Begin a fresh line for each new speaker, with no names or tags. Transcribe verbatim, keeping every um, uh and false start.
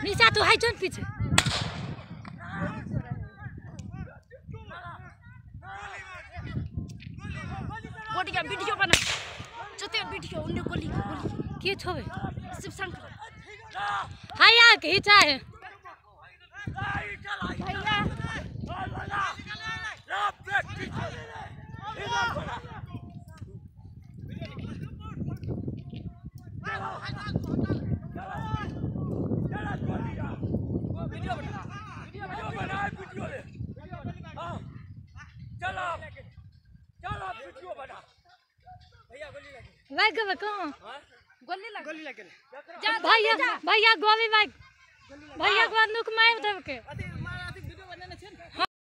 निशा तू high zone पीछे
गोटी का वीडियो बना चते वीडियो उन्हें गोली गोली
के छोवे
शिव शंकर
हाय यार खींचा है
भैया
भाई कब कहाँ
गोली लग गोली लग
भैया भैया गोली भाई भैया को नुक मार देव के